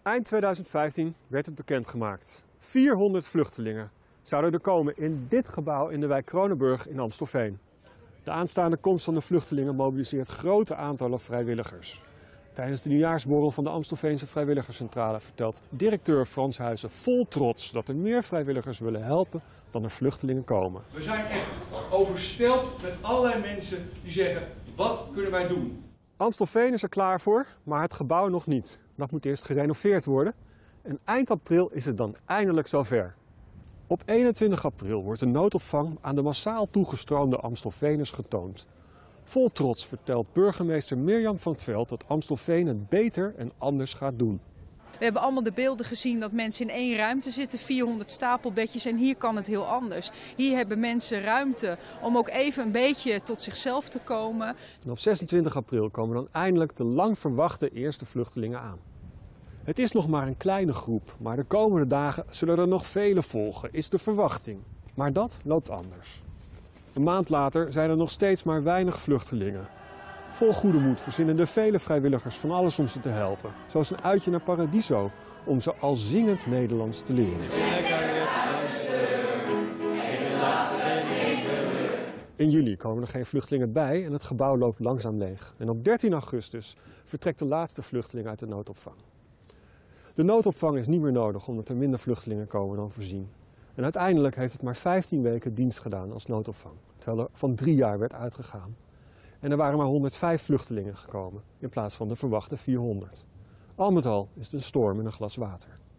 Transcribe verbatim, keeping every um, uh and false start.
Eind tweeduizend vijftien werd het bekendgemaakt. vierhonderd vluchtelingen zouden er komen in dit gebouw in de wijk Kronenburg in Amstelveen. De aanstaande komst van de vluchtelingen mobiliseert grote aantallen vrijwilligers. Tijdens de nieuwjaarsborrel van de Amstelveense Vrijwilligerscentrale vertelt directeur Frans Huizen vol trots dat er meer vrijwilligers willen helpen dan er vluchtelingen komen. We zijn echt overstelpt met allerlei mensen die zeggen, wat kunnen wij doen? Amstelveen is er klaar voor, maar het gebouw nog niet. Dat moet eerst gerenoveerd worden en eind april is het dan eindelijk zover. Op eenentwintig april wordt de noodopvang aan de massaal toegestroomde Amstelveeners getoond. Vol trots vertelt burgemeester Mirjam van 't Veld dat Amstelveen het beter en anders gaat doen. We hebben allemaal de beelden gezien dat mensen in één ruimte zitten, vierhonderd stapelbedjes, en hier kan het heel anders. Hier hebben mensen ruimte om ook even een beetje tot zichzelf te komen. En op zesentwintig april komen dan eindelijk de lang verwachte eerste vluchtelingen aan. Het is nog maar een kleine groep, maar de komende dagen zullen er nog vele volgen, is de verwachting. Maar dat loopt anders. Een maand later zijn er nog steeds maar weinig vluchtelingen. Vol goede moed verzinnen de vele vrijwilligers van alles om ze te helpen. Zoals een uitje naar Paradiso, om ze al zingend Nederlands te leren. In juli komen er geen vluchtelingen bij en het gebouw loopt langzaam leeg. En op dertien augustus vertrekt de laatste vluchteling uit de noodopvang. De noodopvang is niet meer nodig omdat er minder vluchtelingen komen dan voorzien. En uiteindelijk heeft het maar vijftien weken dienst gedaan als noodopvang, terwijl er van drie jaar werd uitgegaan. En er waren maar honderdvijf vluchtelingen gekomen in plaats van de verwachte vierhonderd. Al met al is het een storm in een glas water.